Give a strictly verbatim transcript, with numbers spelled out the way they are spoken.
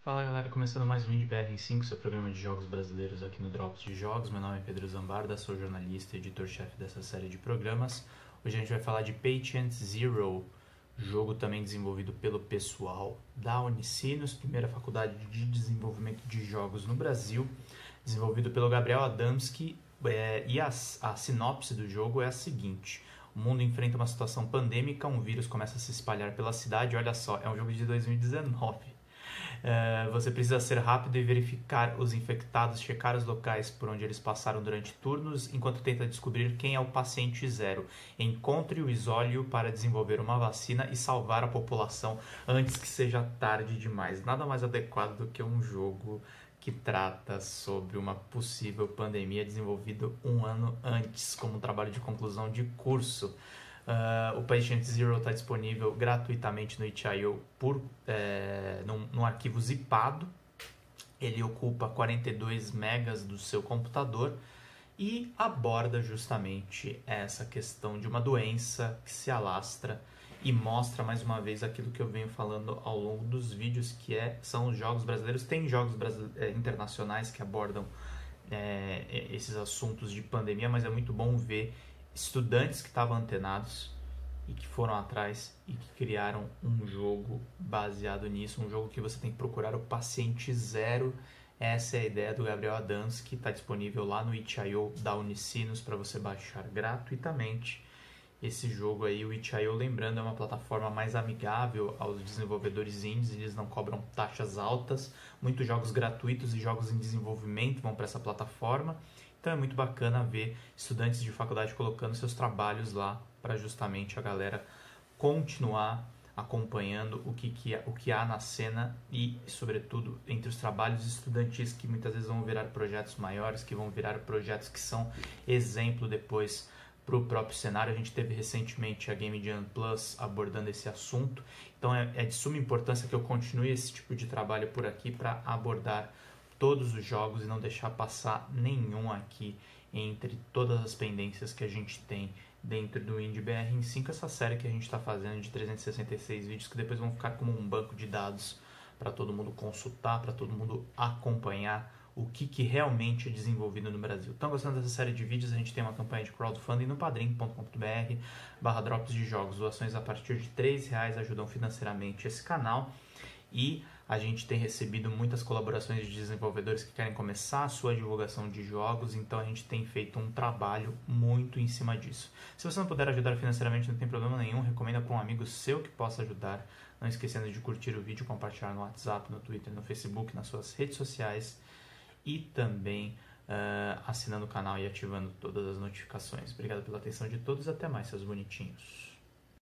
Fala galera, começando mais um Indie B R em cinco, seu programa de jogos brasileiros aqui no Drops de Jogos. Meu nome é Pedro Zambarda, sou jornalista e editor-chefe dessa série de programas. Hoje a gente vai falar de Patient Zero, jogo também desenvolvido pelo pessoal da Unicinos, primeira faculdade de desenvolvimento de jogos no Brasil, desenvolvido pelo Gabriel Adamski, é, e a, a sinopse do jogo é a seguinte: o mundo enfrenta uma situação pandêmica, um vírus começa a se espalhar pela cidade. Olha só, é um jogo de dois mil e dezenove. Uh, você precisa ser rápido e verificar os infectados, checar os locais por onde eles passaram durante turnos, enquanto tenta descobrir quem é o paciente zero. Encontre o isole para desenvolver uma vacina e salvar a população antes que seja tarde demais. Nada mais adequado do que um jogo que trata sobre uma possível pandemia desenvolvido um ano antes, como um trabalho de conclusão de curso. Uh, o Patient Zero está disponível gratuitamente no itch ponto i o por, é, num, num arquivo zipado. Ele ocupa quarenta e dois megas do seu computador e aborda justamente essa questão de uma doença que se alastra e mostra mais uma vez aquilo que eu venho falando ao longo dos vídeos, que é, são os jogos brasileiros. Tem jogos é, internacionais que abordam é, esses assuntos de pandemia, mas é muito bom ver estudantes que estavam antenados e que foram atrás e que criaram um jogo baseado nisso, um jogo que você tem que procurar o paciente zero. Essa é a ideia do Gabriel Adamski, que está disponível lá no itch ponto i o da Unicinos para você baixar gratuitamente esse jogo aí. O itch ponto i o, lembrando, é uma plataforma mais amigável aos desenvolvedores indies, eles não cobram taxas altas, muitos jogos gratuitos e jogos em desenvolvimento vão para essa plataforma. Então é muito bacana ver estudantes de faculdade colocando seus trabalhos lá para justamente a galera continuar acompanhando o que, que, o que há na cena e, sobretudo, entre os trabalhos estudantis que muitas vezes vão virar projetos maiores, que vão virar projetos que são exemplo depois para o próprio cenário. A gente teve recentemente a Game Jam Plus abordando esse assunto, então é, é de suma importância que eu continue esse tipo de trabalho por aqui para abordar todos os jogos e não deixar passar nenhum aqui entre todas as pendências que a gente tem dentro do Indie B R em cinco, essa série que a gente está fazendo de trezentos e sessenta e seis vídeos que depois vão ficar como um banco de dados para todo mundo consultar, para todo mundo acompanhar o que, que realmente é desenvolvido no Brasil. Estão gostando dessa série de vídeos? A gente tem uma campanha de crowdfunding no padrim ponto com ponto br barra drops de jogos. Doações a partir de três reais ajudam financeiramente esse canal. E a gente tem recebido muitas colaborações de desenvolvedores que querem começar a sua divulgação de jogos, então a gente tem feito um trabalho muito em cima disso. Se você não puder ajudar financeiramente, não tem problema nenhum, recomenda para um amigo seu que possa ajudar. Não esquecendo de curtir o vídeo, compartilhar no WhatsApp, no Twitter, no Facebook, nas suas redes sociais e também uh, assinando o canal e ativando todas as notificações. Obrigado pela atenção de todos, até mais, seus bonitinhos.